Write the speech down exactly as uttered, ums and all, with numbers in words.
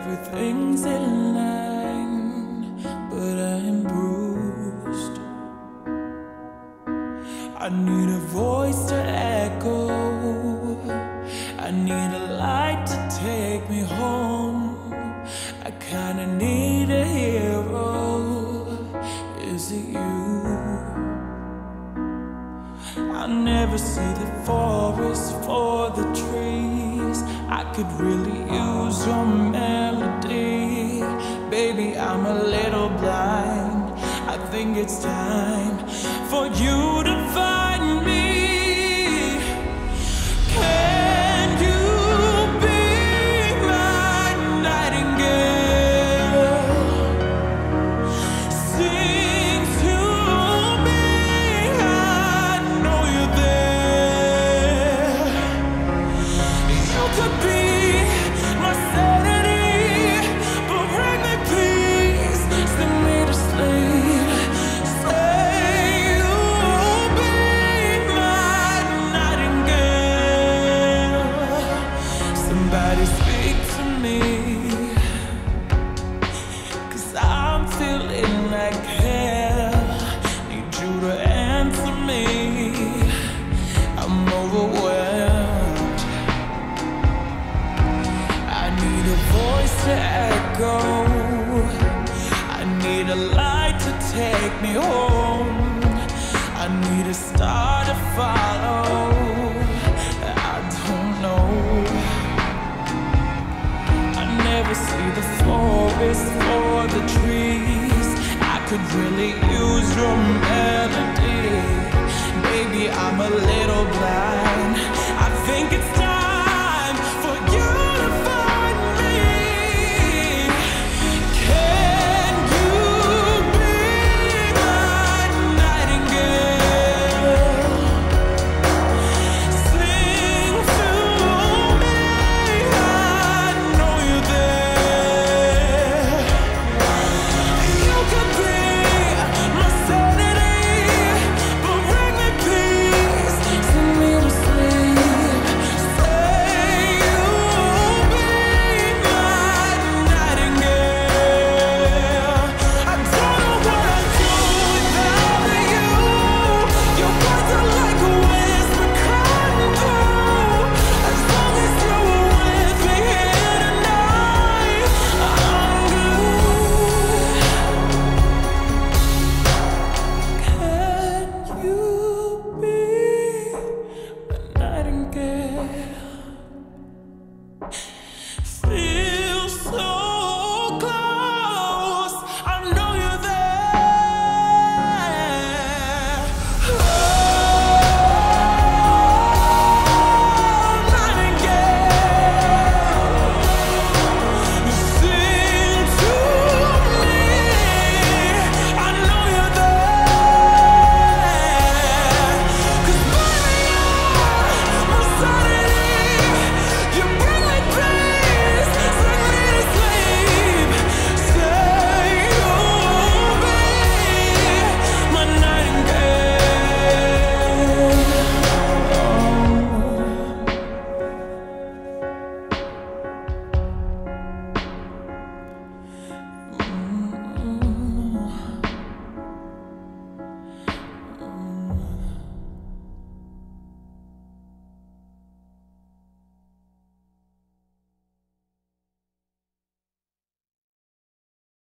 Everything's in line, but I'm bruised. I need a voice to echo. I need a light to take me home. I kinda need a hero. Is it you? I never see the forest for the trees. I could really use your melody. Baby, I'm a little blind. I think it's time for you to find me. Can you be my nightingale? Sing to me, I know you're there. You could be my sanity, but bring me peace, sing me to sleep. Say you'll be my nightingale. Somebody speak to me, 'cause I'm feeling like hell. Need you to answer me. I'm overwhelmed. I need a voice to echo. I need a light to take me home. I need a star to follow. I don't know. I never see the forest for the trees. I could really use your melody. Baby, I'm a little blind. I think it's time